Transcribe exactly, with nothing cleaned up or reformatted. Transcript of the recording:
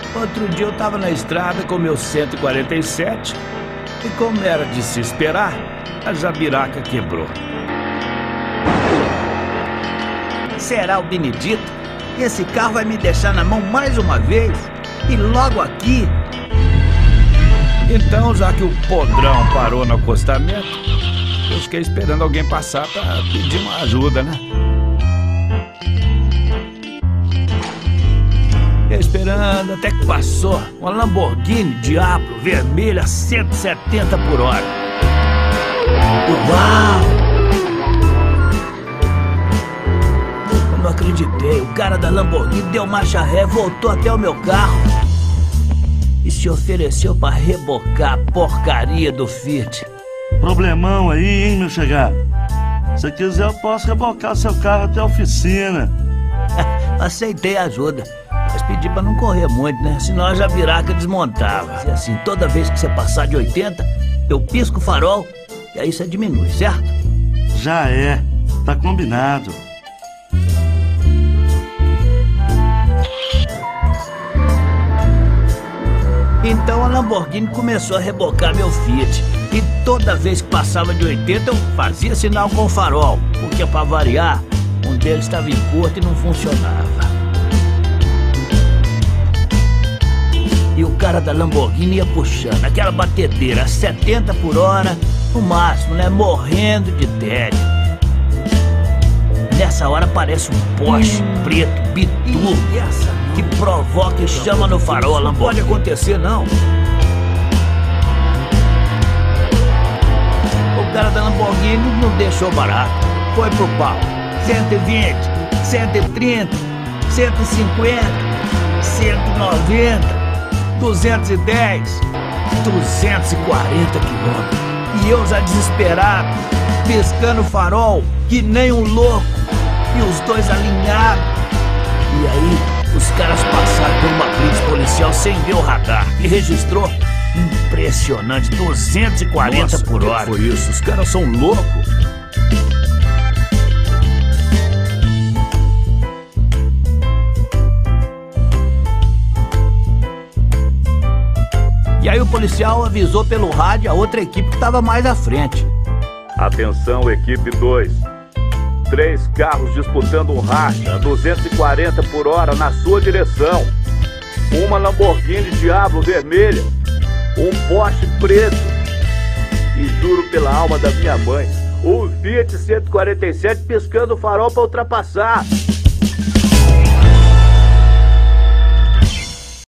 Outro dia eu tava na estrada com meu cento e quarenta e sete e, como era de se esperar, a jabiraca quebrou. Será o Benedito? Esse carro vai me deixar na mão mais uma vez? E logo aqui? Então, já que o podrão parou no acostamento, eu fiquei esperando alguém passar pra pedir uma ajuda, né? Fiquei esperando até que passou uma Lamborghini Diablo vermelha a cento e setenta por hora. Uau! Eu não acreditei. O cara da Lamborghini deu marcha ré, voltou até o meu carro e se ofereceu pra rebocar a porcaria do Fiat. Problemão aí, hein, meu chegado? Se quiser, eu posso rebocar seu carro até a oficina. Aceitei a ajuda, mas pedi pra não correr muito, né? Senão a jabiraca desmontava. E assim, toda vez que você passar de oitenta, eu pisco o farol e aí você diminui, certo? Já é, tá combinado. Então a Lamborghini começou a rebocar meu Fiat. E toda vez que passava de oitenta, eu fazia sinal com o farol, porque, pra variar, um deles estava em curto e não funcionava. E o cara da Lamborghini ia puxando aquela batedeira a setenta por hora, no máximo, né? Morrendo de tédio. Nessa hora aparece um Porsche hum. preto, biturbo, que provoca e chama no farol a Lamborghini. Não pode acontecer, não. O cara da Lamborghini não deixou barato. Foi pro pau. cento e vinte, cento e trinta, cento e cinquenta, cento e noventa, duzentos e dez, duzentos e quarenta quilômetros. E eu já desesperado, piscando o farol, que nem um louco. E os dois alinhados. E aí, os caras passaram por uma blitz policial sem ver o radar. E registrou impressionante, duzentos e quarenta Nossa, por hora. Que foi isso? Os caras são loucos. E aí o policial avisou pelo rádio a outra equipe que estava mais à frente. Atenção, equipe dois. Três carros disputando um racha a duzentos e quarenta por hora na sua direção. Uma Lamborghini Diablo vermelha, um Porsche preto e, juro pela alma da minha mãe, um Fiat cento e quarenta e sete piscando o farol para ultrapassar.